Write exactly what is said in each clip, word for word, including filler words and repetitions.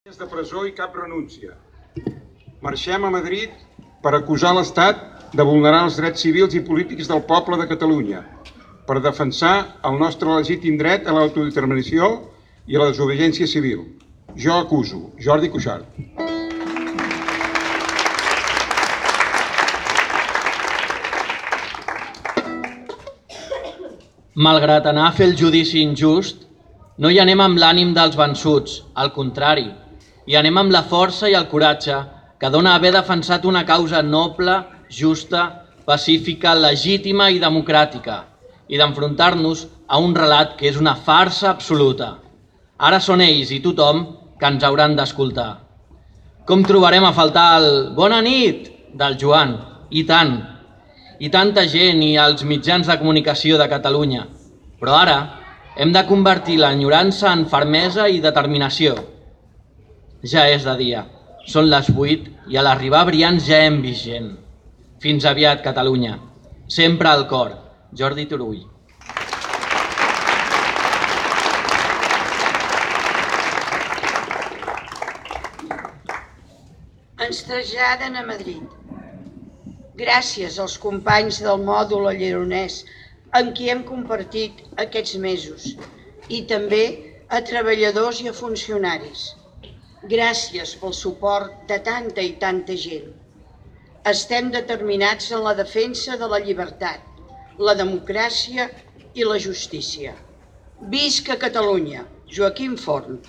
de presó i cap renúncia. Marxem a Madrid per acusar l'Estat de vulnerar els drets civils i polítics del poble de Catalunya, per defensar el nostre legítim dret a l'autodeterminació i a la desobediència civil. Jo acuso Jordi Cuixart. Malgrat anar a fer el judici injust, no hi anem amb l'ànim dels vençuts, al contrari, hi anem amb la força i el coratge que dona haver defensat una causa noble, justa, pacífica, legítima i democràtica, i d'enfrontar-nos a un relat que és una farsa absoluta. Ara són ells i tothom que ens hauran d'escoltar. Com trobarem a faltar el «Bona nit» del Joan? I tant, i tanta gent i els mitjans de comunicació de Catalunya. Però ara hem de convertir l'enyorança en fermesa i determinació. Ja és de dia, són les vuit i a l'arribar Brians ja hem vist gent. Fins aviat, Catalunya. Sempre al cor. Jordi Turull. Ens traslladen a Madrid. Gràcies als companys del mòdul a Lleronès amb qui hem compartit aquests mesos i també a treballadors i a funcionaris. Gràcies pel suport de tanta i tanta gent. Estem determinats en la defensa de la llibertat, la democràcia i la justícia. Visca Catalunya! Joaquim Forn.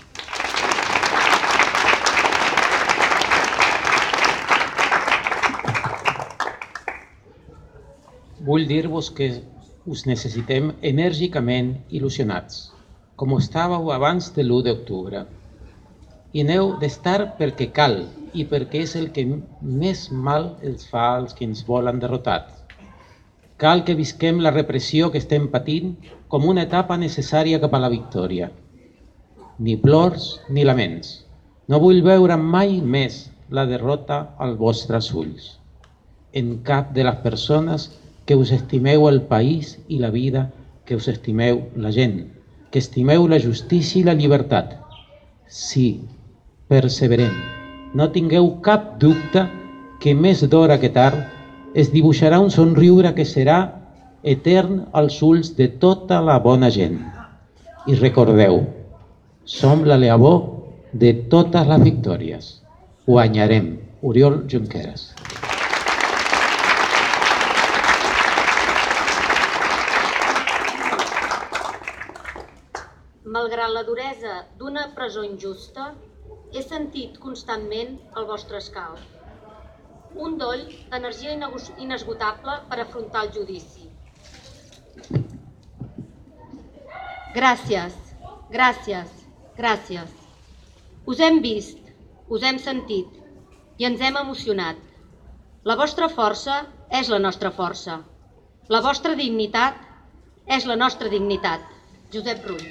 Vull dir-vos que us necessitem enèrgicament il·lusionats, com ho estàveu abans de l'u d'octubre. I n'heu d'estar perquè cal i perquè és el que més mal els fa als que ens volen derrotats. Cal que visquem la repressió que estem patint com una etapa necessària cap a la victòria. Ni plors ni laments. No vull veure mai més la derrota als vostres ulls. En cap de les persones que us estimeu el país i la vida, que us estimeu la gent, que estimeu la justícia i la llibertat. Sí, perseverem. No tingueu cap dubte que més d'hora que tard es dibuixarà un somriure que serà etern als ulls de tota la bona gent. I recordeu, som la llavor de totes les victòries. Guanyarem. Oriol Junqueras. Malgrat la duresa d'una presó injusta, he sentit constantment el vostre escalf. Un doll d'energia inesgotable per afrontar el judici. Gràcies, gràcies, gràcies. Us hem vist, us hem sentit i ens hem emocionat. La vostra força és la nostra força. La vostra dignitat és la nostra dignitat. Josep Rull.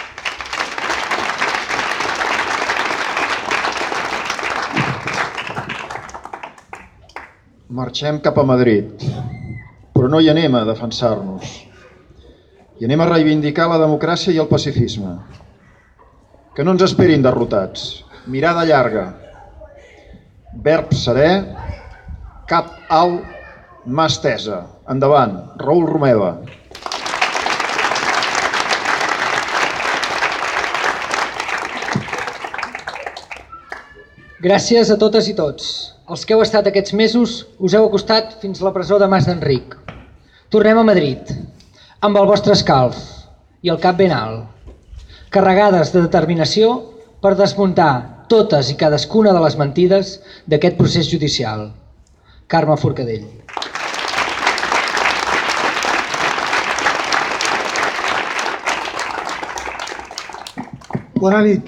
Marxem cap a Madrid, però no hi anem a defensar-nos. Hi anem a reivindicar la democràcia i el pacifisme. Que no ens esperin derrotats. Mirada llarga. Verb serè, cap alt, mà estesa. Endavant, Raül Romeva. Gràcies a totes i tots. Els que heu estat aquests mesos us heu acostat fins a la presó de Mas d'Enric. Tornem a Madrid, amb el vostre escalf i el cap ben alt, carregades de determinació per desmuntar totes i cadascuna de les mentides d'aquest procés judicial. Carme Forcadell. Bona nit.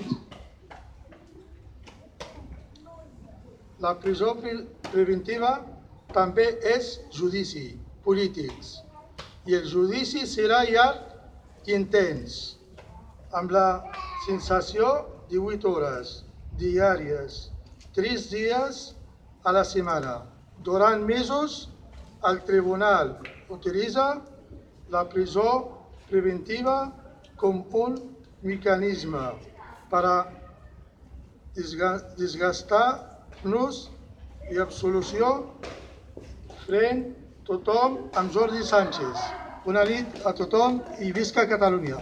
La presó preventiva també és judici polític i el judici serà llarg i intens, amb la sensació de divuit hores diàries, tres dies a la setmana. Durant mesos, el tribunal utilitza la presó preventiva com un mecanisme per a desgastar-nos i absolució frent tothom amb Jordi Sánchez. Bona nit a tothom i visca Catalunya.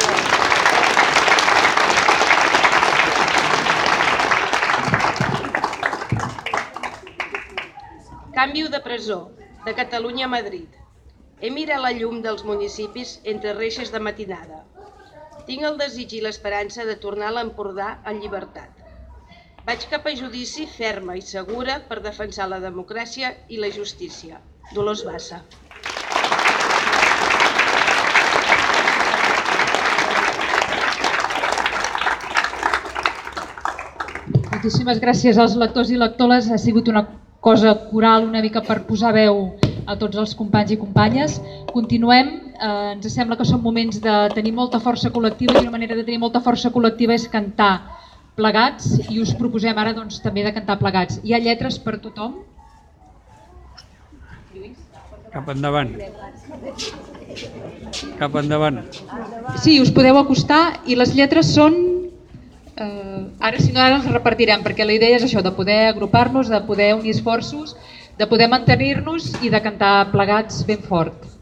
Canvio de presó, de Catalunya a Madrid. He mirat la llum dels municipis entre reixes de matinada. Tinc el desig i l'esperança de tornar a l'Empordà en llibertat. Vaig cap a judici ferma i segura per defensar la democràcia i la justícia. Dolors Bassa. Moltíssimes gràcies als lectors i lectores. Ha sigut una cosa coral una mica per posar veu a tots els companys i companyes. Continuem. Eh, ens sembla que són moments de tenir molta força col·lectiva i una manera de tenir molta força col·lectiva és cantar plegats i us proposem ara doncs, també de cantar plegats. Hi ha lletres per tothom? Cap endavant. Cap endavant. Sí, us podeu acostar i les lletres són... Eh, ara si no ara els repartirem perquè la idea és això, de poder agrupar-nos, de poder unir esforços, de poder mantenir-nos i de cantar plegats ben fort.